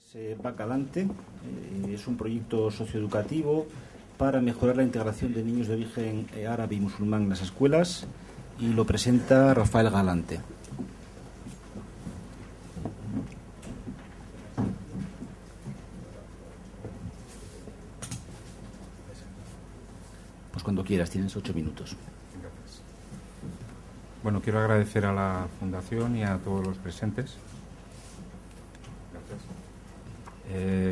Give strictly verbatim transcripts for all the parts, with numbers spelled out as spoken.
Bacalante eh, es un proyecto socioeducativo para mejorar la integración de niños de origen árabe y musulmán en las escuelas, y lo presenta Rafael Galante. Pues cuando quieras, tienes ocho minutos. Gracias. Bueno, quiero agradecer a la Fundación y a todos los presentes. Gracias. Eh,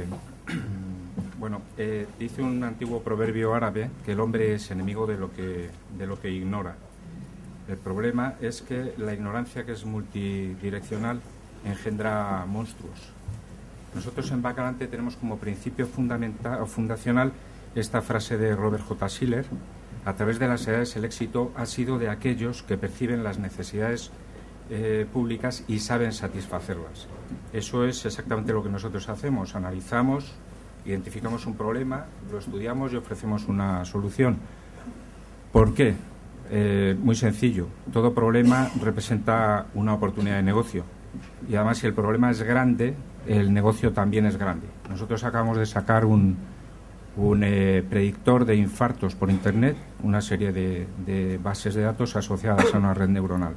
bueno, eh, dice un antiguo proverbio árabe que el hombre es enemigo de lo que, de lo que ignora. El problema es que la ignorancia, que es multidireccional, engendra monstruos. Nosotros en Bacalante tenemos como principio fundamental o fundacional esta frase de Robert J. Schiller: a través de las edades el éxito ha sido de aquellos que perciben las necesidades eh, públicas y saben satisfacerlas. Eso es exactamente lo que nosotros hacemos. Analizamos, identificamos un problema, lo estudiamos y ofrecemos una solución. ¿Por qué? Eh, muy sencillo. Todo problema representa una oportunidad de negocio. Y además, si el problema es grande, el negocio también es grande. Nosotros acabamos de sacar un, un eh, predictor de infartos por Internet, una serie de, de bases de datos asociadas a una red neuronal.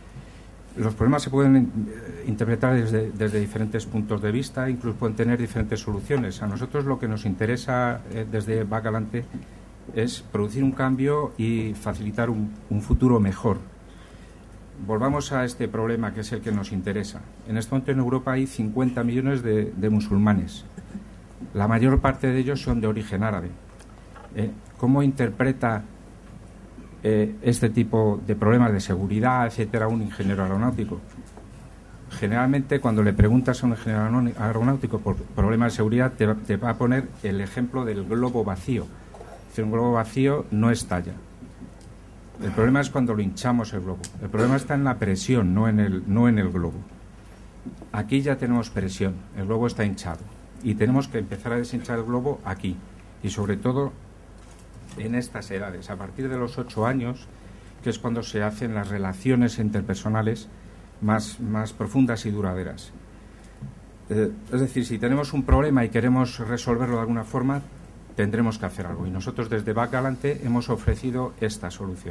Los problemas se pueden interpretar desde, desde diferentes puntos de vista, incluso pueden tener diferentes soluciones. A nosotros lo que nos interesa eh, desde Bacalante es producir un cambio y facilitar un, un futuro mejor. Volvamos a este problema, que es el que nos interesa. En este momento en Europa hay cincuenta millones de, de musulmanes. La mayor parte de ellos son de origen árabe. Eh, ¿Cómo interpreta eh, este tipo de problemas de seguridad, etcétera, un ingeniero aeronáutico? Generalmente, cuando le preguntas a un ingeniero aeronáutico por problemas de seguridad, te, te va a poner el ejemplo del globo vacío. Si un globo vacío no estalla. El problema es cuando lo hinchamos el globo. El problema está en la presión, no en el, no en el globo. Aquí ya tenemos presión, el globo está hinchado. Y tenemos que empezar a deshinchar el globo aquí. Y sobre todo en estas edades, a partir de los ocho años, que es cuando se hacen las relaciones interpersonales más, más profundas y duraderas. Eh, es decir, si tenemos un problema y queremos resolverlo de alguna forma, tendremos que hacer algo. Y nosotros desde Bacalante hemos ofrecido esta solución.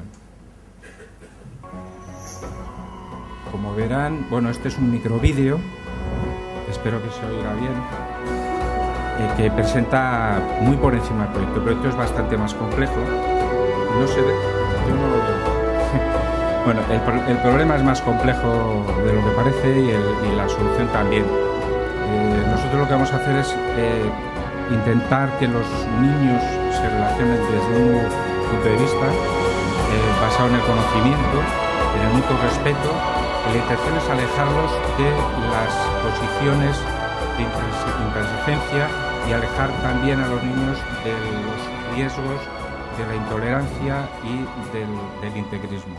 Como verán, bueno, este es un microvídeo, espero que se oiga bien, eh, que presenta muy por encima el proyecto. El proyecto es bastante más complejo. No se ve, yo no lo veo. Bueno, el, el problema es más complejo de lo que parece y, el, y la solución también. Eh, nosotros lo que vamos a hacer es eh, intentar que los niños se relacionen desde un nuevo punto de vista, eh, basado en el conocimiento, en el mutuo respeto. Y la intención es alejarlos de las posiciones de intransigencia y alejar también a los niños de los riesgos de la intolerancia y del, del integrismo.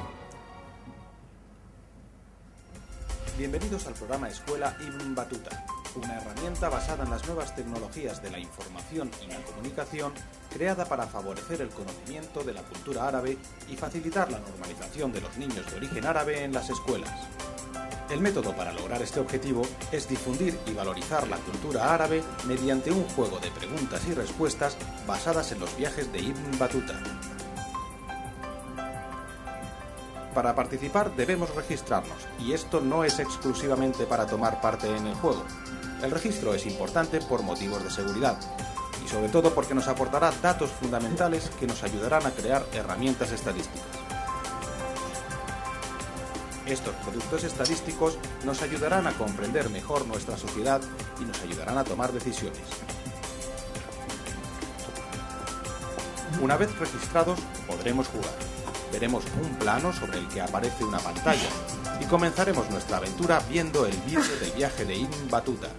Bienvenidos al programa Escuela Ibn Battuta, una herramienta basada en las nuevas tecnologías de la información y la comunicación, creada para favorecer el conocimiento de la cultura árabe y facilitar la normalización de los niños de origen árabe en las escuelas. El método para lograr este objetivo es difundir y valorizar la cultura árabe mediante un juego de preguntas y respuestas basadas en los viajes de Ibn Battuta. Para participar debemos registrarnos, y esto no es exclusivamente para tomar parte en el juego. El registro es importante por motivos de seguridad, y sobre todo porque nos aportará datos fundamentales que nos ayudarán a crear herramientas estadísticas. Estos productos estadísticos nos ayudarán a comprender mejor nuestra sociedad y nos ayudarán a tomar decisiones. Una vez registrados, podremos jugar. Veremos un plano sobre el que aparece una pantalla y comenzaremos nuestra aventura viendo el vídeo del viaje de Ibn Battuta.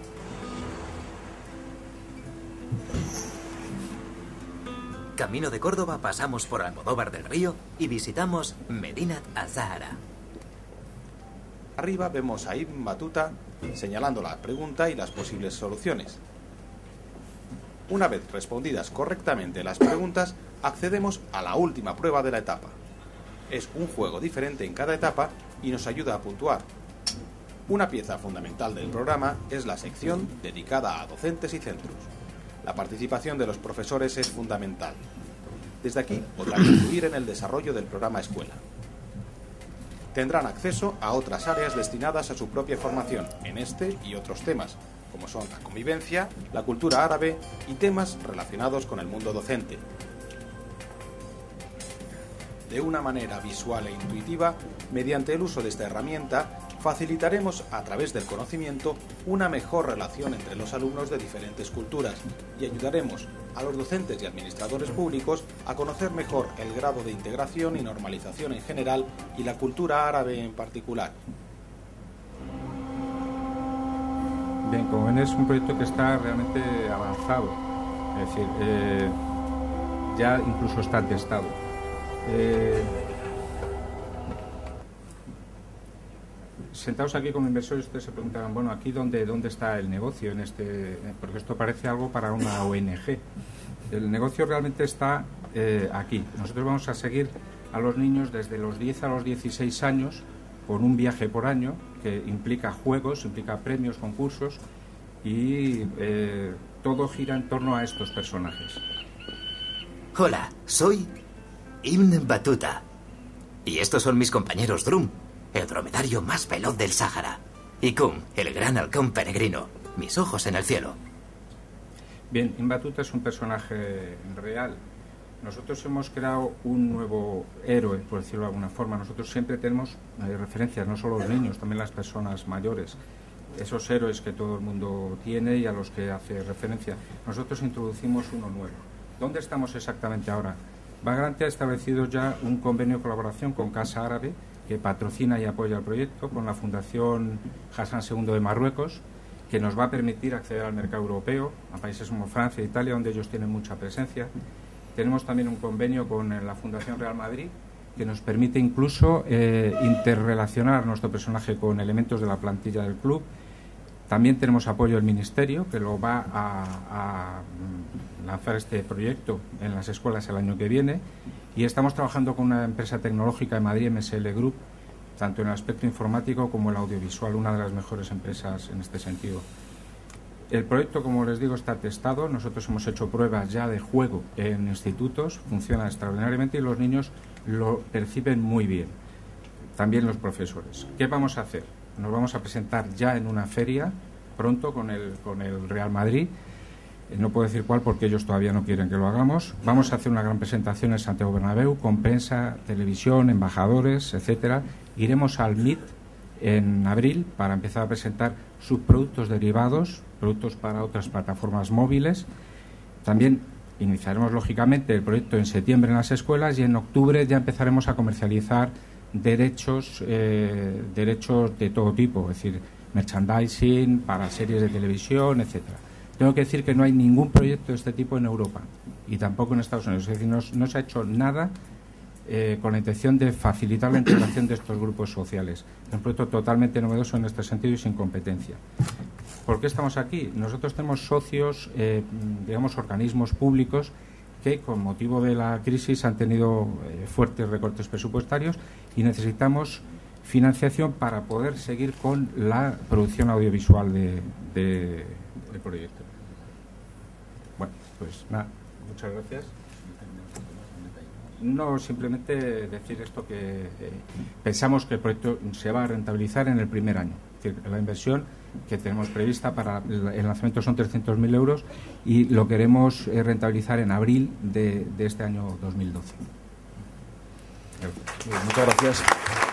Camino de Córdoba, pasamos por Almodóvar del Río y visitamos Medinat Az-Zahra. Arriba vemos a Ibn Battuta señalando la pregunta y las posibles soluciones. Una vez respondidas correctamente las preguntas, accedemos a la última prueba de la etapa. Es un juego diferente en cada etapa y nos ayuda a puntuar. Una pieza fundamental del programa es la sección dedicada a docentes y centros. La participación de los profesores es fundamental. Desde aquí podrán influir en el desarrollo del programa Escuela. Tendrán acceso a otras áreas destinadas a su propia formación en este y otros temas, como son la convivencia, la cultura árabe y temas relacionados con el mundo docente. De una manera visual e intuitiva, mediante el uso de esta herramienta, facilitaremos a través del conocimiento una mejor relación entre los alumnos de diferentes culturas y ayudaremos a los docentes y administradores públicos a conocer mejor el grado de integración y normalización en general y la cultura árabe en particular. Bien, como ven, es un proyecto que está realmente avanzado, es decir, eh, ya incluso está testado. Eh, sentados aquí como inversores, ustedes se preguntarán, bueno, aquí dónde, dónde está el negocio en este, porque esto parece algo para una O N G. El negocio realmente está eh, aquí. Nosotros vamos a seguir a los niños desde los diez a los dieciséis años con un viaje por año que implica juegos, implica premios, concursos y eh, todo gira en torno a estos personajes. Hola, soy Ibn Battuta y estos son mis compañeros Drum, el dromedario más veloz del Sáhara, y Kum, el gran halcón peregrino, mis ojos en el cielo. Bien, Ibn Battuta es un personaje real. Nosotros hemos creado un nuevo héroe, por decirlo de alguna forma. Nosotros siempre tenemos eh, referencias, no solo los niños, también las personas mayores, esos héroes que todo el mundo tiene y a los que hace referencia. Nosotros introducimos uno nuevo. ¿Dónde estamos exactamente ahora? Vagrante ha establecido ya un convenio de colaboración con Casa Árabe, que patrocina y apoya el proyecto, con la Fundación Hassan segundo de Marruecos, que nos va a permitir acceder al mercado europeo, a países como Francia e Italia, donde ellos tienen mucha presencia. Tenemos también un convenio con la Fundación Real Madrid, que nos permite incluso eh, interrelacionar nuestro personaje con elementos de la plantilla del club. También tenemos apoyo del Ministerio, que lo va a, a lanzar este proyecto en las escuelas el año que viene. Y estamos trabajando con una empresa tecnológica de Madrid, M S L Group, tanto en el aspecto informático como el audiovisual, una de las mejores empresas en este sentido. El proyecto, como les digo, está testado. Nosotros hemos hecho pruebas ya de juego en institutos, funciona extraordinariamente y los niños lo perciben muy bien. También los profesores. ¿Qué vamos a hacer? Nos vamos a presentar ya en una feria pronto con el, con el Real Madrid. Eh, no puedo decir cuál porque ellos todavía no quieren que lo hagamos. Vamos a hacer una gran presentación en Santiago Bernabéu con prensa, televisión, embajadores, etcétera. Iremos al M I T en abril para empezar a presentar subproductos derivados, productos para otras plataformas móviles. También iniciaremos lógicamente el proyecto en septiembre en las escuelas y en octubre ya empezaremos a comercializar derechos eh, derechos de todo tipo, es decir, merchandising para series de televisión, etcétera. Tengo que decir que no hay ningún proyecto de este tipo en Europa y tampoco en Estados Unidos, es decir, no, no se ha hecho nada eh, con la intención de facilitar la integración de estos grupos sociales. Es un proyecto totalmente novedoso en este sentido y sin competencia. ¿Por qué estamos aquí? Nosotros tenemos socios, eh, digamos, organismos públicos que con motivo de la crisis han tenido eh, fuertes recortes presupuestarios y necesitamos financiación para poder seguir con la producción audiovisual de, de, del proyecto. Bueno, pues nada, muchas gracias. No, simplemente decir esto que eh, pensamos que el proyecto se va a rentabilizar en el primer año. Es decir, la inversión que tenemos prevista para el lanzamiento son trescientos mil euros y lo queremos eh, rentabilizar en abril de, de este año dos mil doce. Muchas gracias.